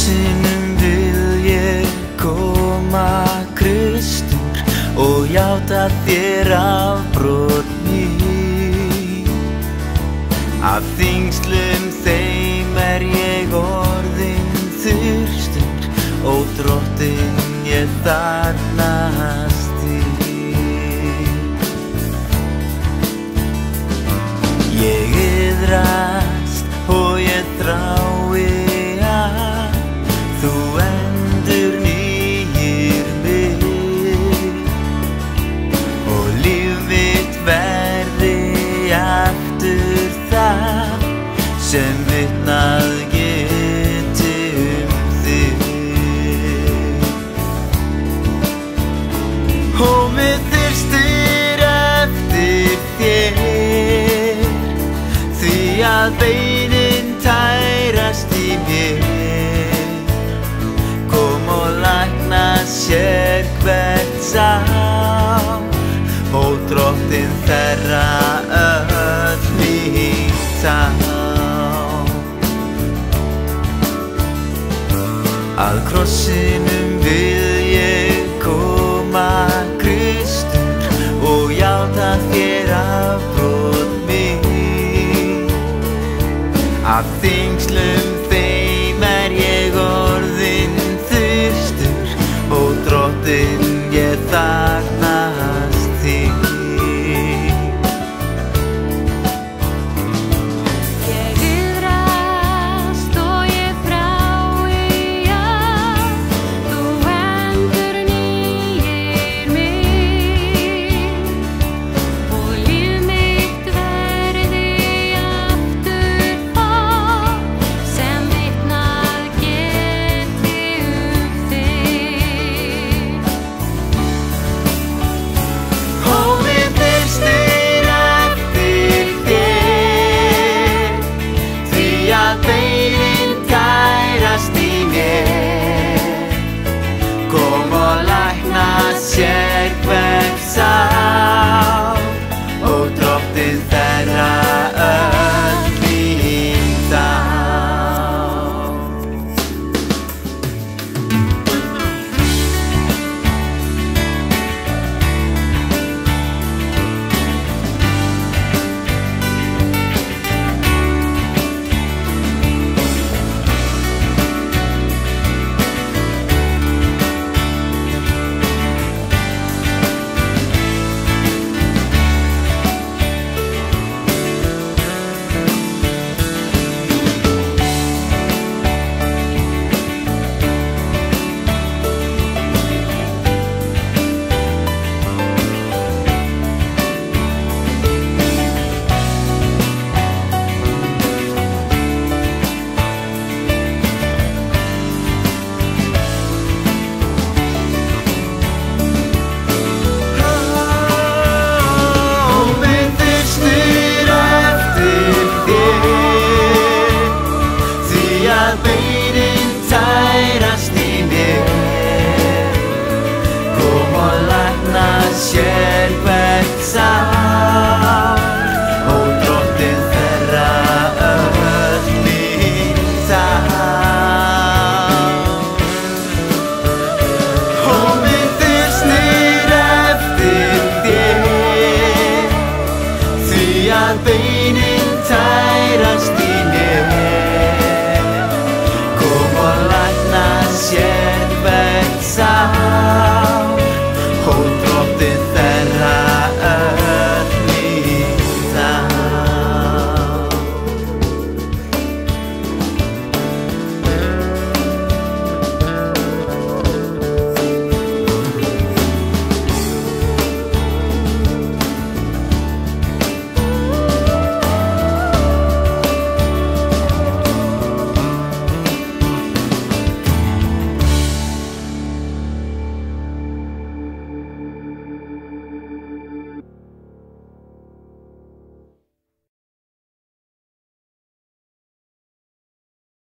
krossinum vil ég koma, Kristur, og játa þér afbrot mín. Af þyngslum þeim ég orðinn þyrstur, ó Drottinn, ég þarfnast þín. Ég iðrast og ég þrái að þú endurnýir mig og líf mitt verði aftur það sem vitnað geti þig. Og mig þyrstir eftir þér, því að beinin tærast í mér. Kom og lækna sérhvert sár, ó Drottinn, þerra öll mín tár. Að krossinum vil ég koma, Kristur, og játa þér afbrot mín. Af þyngslum þeim ég orðinn þyrstur, ó Drottinn, ég þarfnast þín. Ég iðrast og ég þrái að þú endurnýir mig og líf mitt verði aftur það sem vitnað geti þig. Og mig þyrstir eftir þér, því að beinin tærast í mér. Kom og lækna sérhvert sár, ó Drottinn, þerra öll mín tár. Beinin tærast í mér. Kom og lækna sérhvert sár,